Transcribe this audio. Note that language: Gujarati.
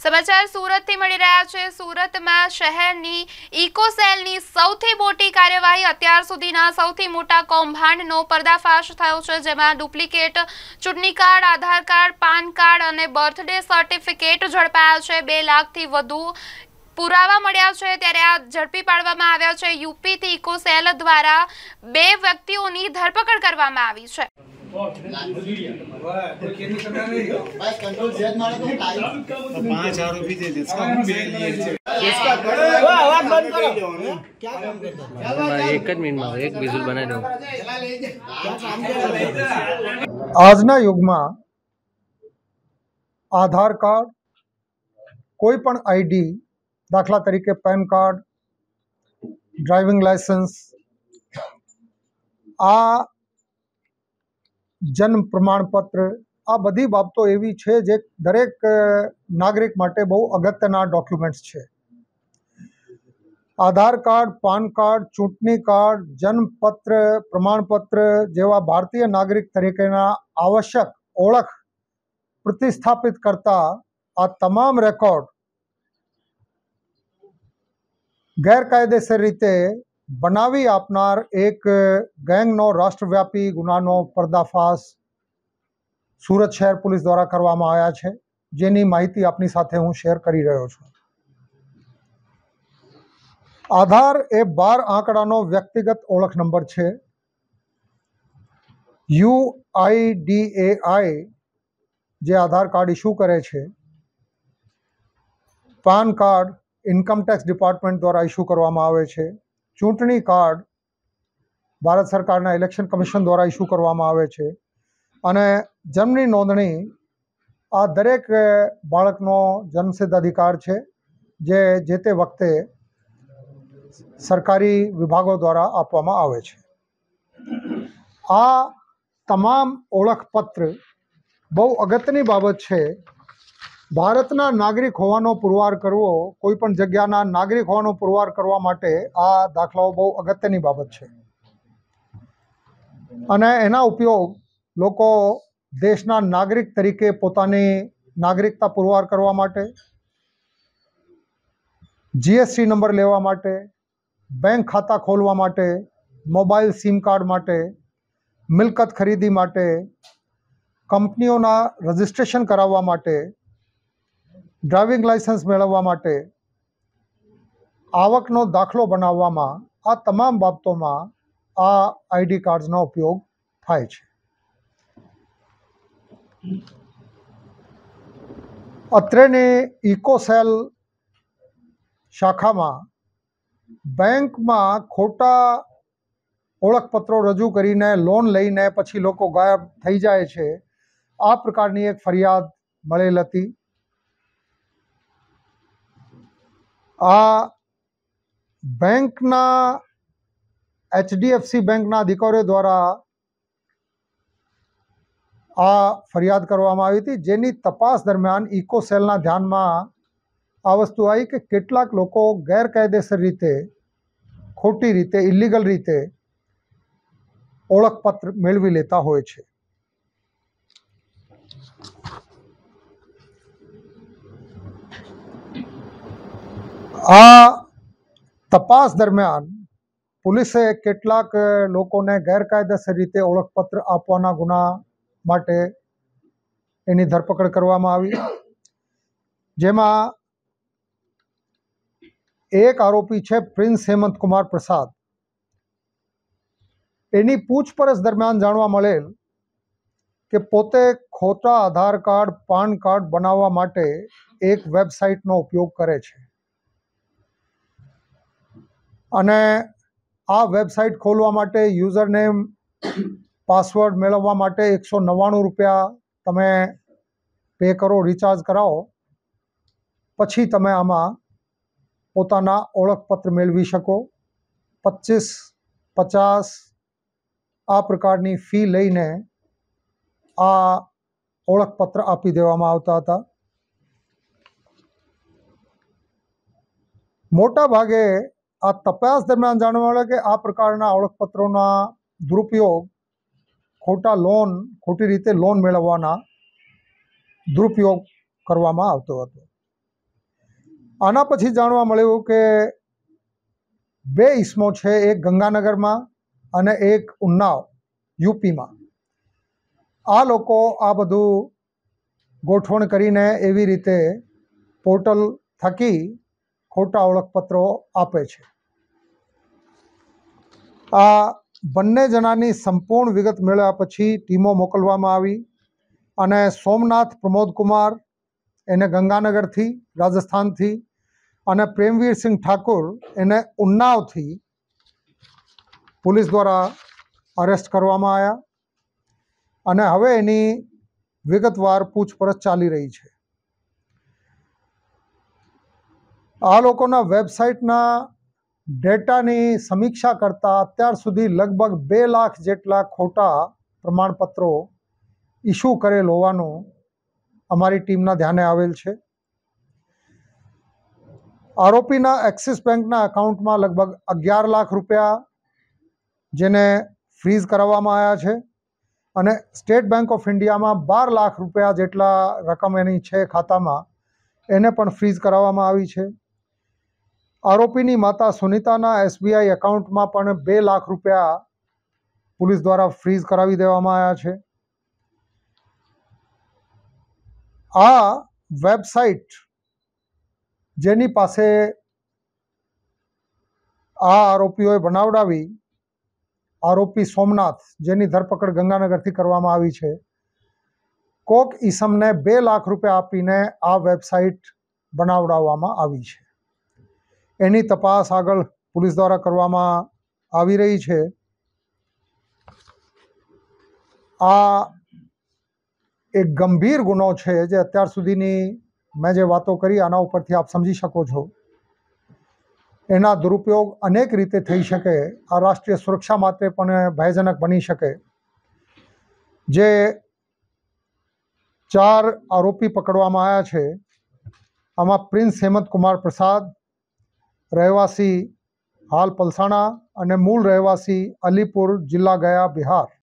समाचार सूरत थी मળી રહ્યા છે। सूरतમાં શહેરની ઇકોસેલની સૌથી મોટી કાર્યવાહી અત્યાર સુધીના સૌથી મોટા કૌભાંડનો પર્દાફાશ થયો છે, જેમાં ડુપ્લિકેટ ચૂંટણી card, Aadhaar card, PAN card અને બર્થડે સર્ટિફિકેટ ઝડપાયા છે। 2 લાખથી વધુ પુરાવા મળ્યા છે, ત્યારે આ ઝડપી પાડવામાં આવ્યા છે। યુપીથી ઇકોસેલ દ્વારા 2 વ્યક્તિઓની ધરપકડ કરવામાં આવી છે। આજના યુગમાં આધાર કાર્ડ, કોઈ પણ આઈડી, દાખલા તરીકે પેન કાર્ડ, ડ્રાઇવિંગ લાયસન્સ, આ જન્મ પ્રમાણપત્ર, આ બધી બાબતો એવી છે જે દરેક નાગરિક માટે બહુ અગત્યના ડોક્યુમેન્ટ્સ છે। આધાર કાર્ડ, પાન કાર્ડ, ચૂંટણી કાર્ડ, જન્મપત્ર, પ્રમાણપત્ર જેવા ભારતીય નાગરિક તરીકેના આવશ્યક ઓળખ પ્રતિસ્થાપિત કરતા આ તમામ રેકોર્ડ ગેરકાયદેસર રીતે બનાવી આપનાર એક ગેંગનો રાષ્ટ્રવ્યાપી ગુનાનો પર્દાફાશ સુરત શહેર પોલીસ દ્વારા કરવામાં આવ્યા છે, જેની માહિતી આપની સાથે હું શેર કરી રહ્યો છું। આધાર એ 12 આંકડાનો વ્યક્તિગત ઓળખ નંબર છે। UIDAI જે આધાર કાર્ડ ઇસ્યુ કરે છે, પાન કાર્ડ ઇન્કમટેક્સ ડિપાર્ટમેન્ટ દ્વારા ઇસ્યુ કરવામાં આવે છે, ચૂંટણી કાર્ડ ભારત સરકારના ઇલેક્શન કમિશન દ્વારા ઇસ્યુ કરવામાં આવે છે, અને જન્મની નોંધણી આ દરેક બાળકનો જન્મસિદ્ધ અધિકાર છે, જે તે વખતે સરકારી વિભાગો દ્વારા આપવામાં આવે છે। આ તમામ ઓળખપત્ર બહુ અગત્યની બાબત છે। ભારતના નાગરિક હોવાનો પુરવાર કરવો, કોઈ પણ જગ્યાના નાગરિક હોવાનો પુરવાર કરવા માટે આ દાખલાઓ બહુ અગત્યની બાબત છે, અને એના ઉપયોગ લોકો દેશના નાગરિક તરીકે પોતાની નાગરિકતા પુરવાર કરવા માટે, GST નંબર લેવા માટે, બેંક ખાતા ખોલવા માટે, મોબાઈલ સિમ કાર્ડ માટે, મિલકત ખરીદી માટે, કંપનીઓના રજિસ્ટ્રેશન કરાવવા માટે, ડ્રાઇવિંગ લાયસન્સ મેળવવા માટે, આવકનો દાખલો બનાવવામાં, આ તમામ બાબતોમાં આ આઈડી કાર્ડ્સનો ઉપયોગ થાય છે। અત્રેની ઇકોસેલ શાખામાં બેંકમાં ખોટા ઓળખપત્રો રજૂ કરીને લોન લઈને પછી લોકો ગાયબ થઈ જાય છે, આ પ્રકારની એક ફરિયાદ મળેલ હતી। આ બેંકના HDFC બેંકના અધિકારીઓ દ્વારા આ ફરિયાદ કરવામાં આવી હતી, જેની તપાસ દરમિયાન ઇકોસેલના ધ્યાનમાં આ વસ્તુ આવી કે કેટલાક લોકો ગેરકાયદેસર રીતે, ખોટી રીતે, ઇલીગલ રીતે ઓળખપત્ર મેળવી લેતા હોય છે। આ તપાસ દરમિયાન પોલીસે કેટલાક લોકોને ગેરકાયદેસર રીતે ઓળખપત્ર આપવાના ગુના માટે એની ધરપકડ કરવામાં આવી, જેમાં એક આરોપી છે પ્રિન્સ હેમંત કુમાર પ્રસાદ। એની પૂછપરછ દરમિયાન જાણવા મળેલ કે પોતે ખોટા આધાર કાર્ડ, પાન કાર્ડ બનાવવા માટે એક વેબસાઇટનો ઉપયોગ કરે છે, અને આ વેબસાઇટ ખોલવા માટે યુઝર નેમ, પાસવર્ડ મેળવવા માટે 199 રૂપિયા તમે પે કરો, રિચાર્જ કરાવો, પછી તમે આમાં પોતાના ઓળખપત્ર મેળવી શકો। 25-50 આ પ્રકારની ફી લઈને આ ઓળખપત્ર આપી દેવામાં આવતા હતા। મોટા ભાગે આ તપાસ દરમિયાન જાણવા મળે કે આ પ્રકારના ઓળખપત્રોના દુરુપયોગ ખોટી રીતે લોન મેળવવાના દુરુપયોગ કરવામાં આવતો હતો। આના પછી જાણવા મળ્યું કે બે ઇસમો છે, એક ગંગાનગરમાં અને એક ઉન્નાવ યુપીમાં. આ લોકો આ બધું ગોઠવણ કરીને એવી રીતે પોર્ટલ થકી ખોટા ઓળખપત્રો આપે છે. આ બંને જણાની સંપૂર્ણ વિગત મેળવ્યા પછી ટીમો મોકલવામાં આવી અને સોમનાથ પ્રમોદકુમાર એને ગંગાનગરથી રાજસ્થાનથી અને પ્રેમવીરસિંહ ઠાકુર એને ઉન્નાવથી પોલીસ દ્વારા અરેસ્ટ કરવામાં આવ્યા અને હવે એની વિગતવાર પૂછપરછ ચાલી રહી છે. આ લોકોના વેબસાઇટના ડેટાની સમીક્ષા કરતાં અત્યાર સુધી લગભગ 2 લાખ જેટલા ખોટા પ્રમાણપત્રો ઇસ્યુ કરેલ હોવાનું અમારી ટીમના ધ્યાને આવેલ છે. આરોપીના એક્સિસ બેંકના એકાઉન્ટમાં લગભગ 11 લાખ રૂપિયા જેને ફ્રીઝ કરાવવામાં આવ્યા છે અને સ્ટેટ બેંક ઓફ ઇન્ડિયામાં 12 લાખ રૂપિયા જેટલા રકમ એની છે ખાતામાં, એને પણ ફ્રીઝ કરાવવામાં આવી છે. આરોપીની માતા સુનિતાના SBI એકાઉન્ટમાં પણ 2 લાખ રૂપિયા પોલીસ દ્વારા ફ્રીઝ કરાવી દેવામાં આવ્યા છે. આ વેબસાઇટ જેની પાસે આ આરોપીઓએ બનાવડાવી, આરોપી સોમનાથ જેની ધરપકડ ગંગાનગરથી કરવામાં આવી છે, કોક ઈસમને 2 લાખ રૂપિયા આપીને આ વેબસાઇટ બનાવડાવવામાં આવી છે. એની તપાસ આગળ પોલીસ દ્વારા કરવામાં આવી રહી છે. આ એક ગંભીર ગુનો છે જે અત્યાર સુધીની મેં જે વાતો કરી આના ઉપરથી આપ સમજી શકો છો. એના દુરુપયોગ અનેક રીતે થઈ શકે, આ રાષ્ટ્રીય સુરક્ષા માટે પણ ભયજનક બની શકે. જે 4 આરોપી પકડવામાં આવ્યા છે આમાં પ્રિન્સ હેમંત કુમાર પ્રસાદ, રહેવાસી હાલ પલસાણા અને મૂળ રહેવાસી અલીપુર જિલ્લા ગયા, બિહાર,